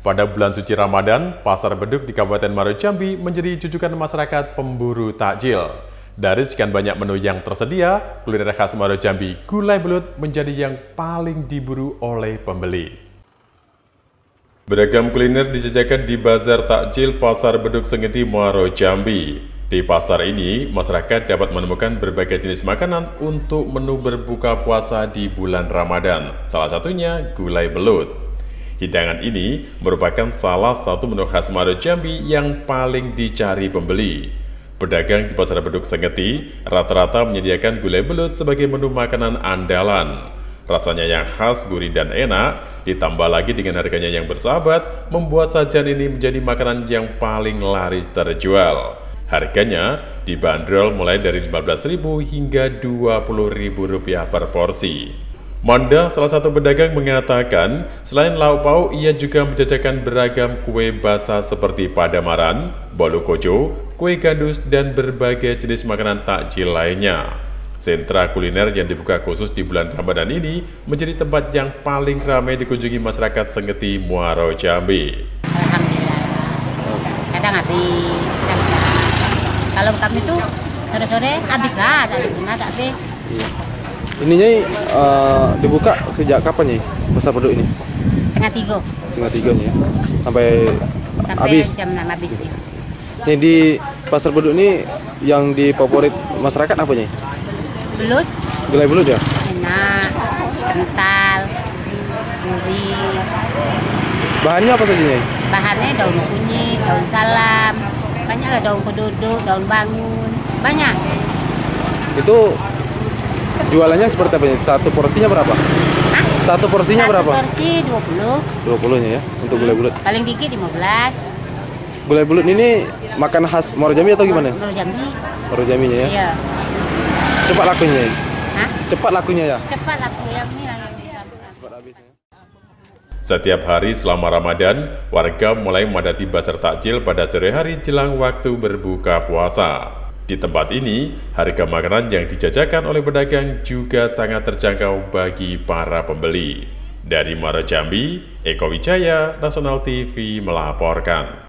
Pada bulan suci Ramadan, Pasar Beduk di Kabupaten Muaro Jambi menjadi jujukan masyarakat pemburu takjil. Dari sekian banyak menu yang tersedia, kuliner khas Muaro Jambi, gulai belut menjadi yang paling diburu oleh pembeli. Beragam kuliner dijajakan di Bazar Takjil Pasar Beduk Sengeti Muaro Jambi. Di pasar ini, masyarakat dapat menemukan berbagai jenis makanan untuk menu berbuka puasa di bulan Ramadan, salah satunya gulai belut. Hidangan ini merupakan salah satu menu khas Muaro Jambi yang paling dicari pembeli. Pedagang di Pasar Beduk Sengeti rata-rata menyediakan gulai belut sebagai menu makanan andalan. Rasanya yang khas, gurih dan enak, ditambah lagi dengan harganya yang bersahabat, membuat sajian ini menjadi makanan yang paling laris terjual. Harganya dibanderol mulai dari Rp15.000 hingga Rp20.000 per porsi. Manda, salah satu pedagang, mengatakan selain lauk pauk, ia juga menjajakan beragam kue basah seperti padamaran, bolu kojo, kue gandus, dan berbagai jenis makanan takjil lainnya. Sentra kuliner yang dibuka khusus di bulan Ramadan ini menjadi tempat yang paling ramai dikunjungi masyarakat Sengeti Muaro Jambi. Alhamdulillah, kadang habis, kadang enggak. Kalau kami tuh sore-sore habis lah, tak habis. Ininya dibuka sejak kapan nih Pasar Beduk ini? Setengah tiga. Setengah tiga nih ya? Sampai habis? Jam 6 habis ya. Nih di Pasar Beduk ini yang difavorit masyarakat apa nih? Belut. Gulai belut ya? Enak, kental, gurih. Bahannya apa saja nih? Bahannya daun kunyit, daun salam, banyak lah, daun kododok, daun bangun, banyak. Itu jualannya seperti apa nih? Satu porsinya berapa? Hah? Satu porsinya berapa? Satu porsi 20. 20-nya ya, untuk gulai belut. Paling dikit 15. Gulai belut ini makan khas Muaro Jambi atau gimana? Muaro Jambi. Muaro Jambinya ya? Iya. Cepat lakunya ya? Hah? Cepat lakunya ya? Cepat laku yang ini lah. Cepat habisnya. Setiap hari selama Ramadan, warga mulai memadati Bazar Takjil pada sore hari jelang waktu berbuka puasa. Di tempat ini, harga makanan yang dijajakan oleh pedagang juga sangat terjangkau bagi para pembeli. Dari Muaro Jambi, Eko Wijaya, Nasional TV melaporkan.